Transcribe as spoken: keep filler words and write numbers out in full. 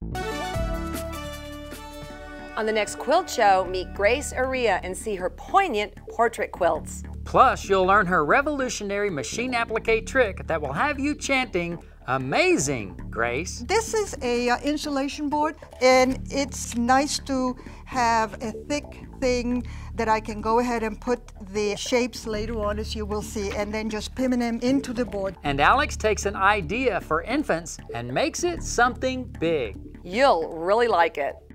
On the next quilt show, meet Grace Errea and see her poignant portrait quilts. Plus, you'll learn her revolutionary machine applique trick that will have you chanting, "Amazing, Grace." This is a uh, insulation board, and it's nice to have a thick thing that I can go ahead and put the shapes later on, as you will see, and then just pin them into the board. And Alex takes an idea for infants and makes it something big. You'll really like it.